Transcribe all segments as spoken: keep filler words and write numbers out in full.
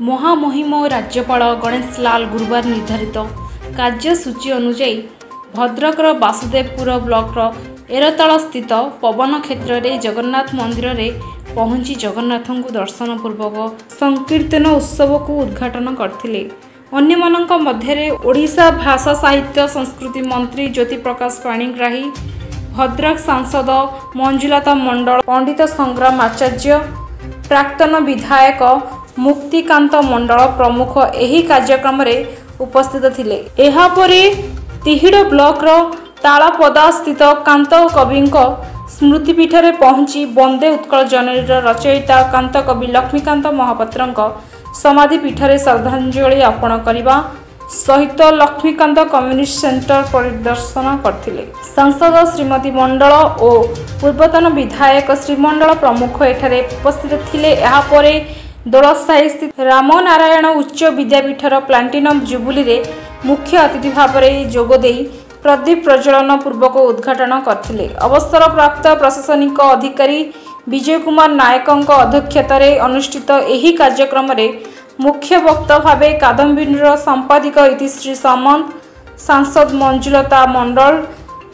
महामहिम राज्यपाल गणेश लाल गुरुवार निर्धारित कार्यसूची अनुजाई भद्रकर वासुदेवपुर ब्लॉकर एरताल स्थित पवन क्षेत्र में जगन्नाथ मंदिर में पहुंची जगन्नाथ को दर्शन पूर्वक संकीर्तन उत्सव को उद्घाटन करथिले। अन्यमानंक मध्यरे ओडिशा भाषा साहित्य संस्कृति मंत्री ज्योति प्रकाश पाणिग्राही, भद्रक सांसद मंजुलता मंडल, पंडित संग्राम आचार्य, प्राक्तन विधायक मुक्तिकांत मंडल प्रमुख एही कार्यक्रम रे उपस्थित थिले। एहा परे तिहिड़ ब्लॉक रो तालापदा स्थित कांत कवि स्मृतिपीठ रे पहुंची वंदे उत्कल जननी रचयिता कांत कवि लक्ष्मीकांत महापात्र समाधि पीठ रे श्रद्धांजलि अर्पण करने सहित लक्ष्मीकांत कम्युनिटी सेंटर परिदर्शन करथिले। सांसद श्रीमती मंडल और पूर्वतन विधायक श्री मंडल प्रमुख एठारे उपस्थित थिले। एहा परे दोलसाही स्थित रामनारायण उच्च विद्यापीठर प्लाटिनम जुबुली रे मुख्य अतिथि भाव में जोगदे प्रदीप प्रज्वलन पूर्वक उद्घाटन करथिले। अवसर प्राप्त प्रशासनिक अधिकारी विजय कुमार नायकों अध्यक्षतार अनुष्ठित एही कार्यक्रम रे मुख्य वक्ता भाव कादम्बिनीर संपादिक इतिश्री सामंत, सांसद मंजुलता मंडल,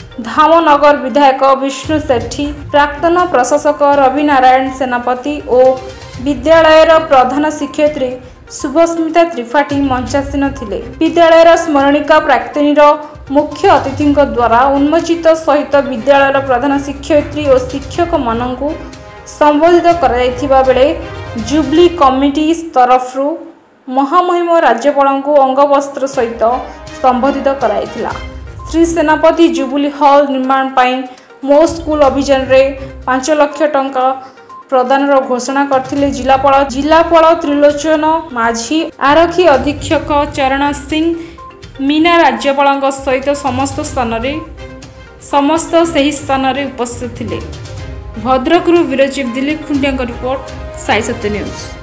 धामनगर विधायक विष्णु सेठी, प्राक्तन प्रशासक रवि नारायण सेनापति और विद्यालयर प्रधान शिक्षयित्री शुभस्मिता त्रिपाठी मंचासीन थिले। विद्यालयर स्मरणिका प्राक्तनीर मुख्य अतिथि द्वारा उन्मोचित सहित विद्यालयर प्रधान शिक्षयित्री और शिक्षक मानू संबोधित करा बेले जुबली कमिटी तरफ महामहिम राज्यपाल को अंगवस्त्र सहित संबोधित कराइथिला। श्री सेनापति जुबली हॉल निर्माण पाई मो स्कूल अभियान रे पांच लाख टंका प्रदान घोषणा करथिले। जिलापाल जिलापाल त्रिलोचन माझी, आरक्षी अधीक्षक चरण सिंह मीना राज्यपाल सहित समस्त स्थान रे समस्त सही स्थान रे उपस्थित थिले। भद्रकरू bureau chief Dilip Khuntia report Sai Satya news.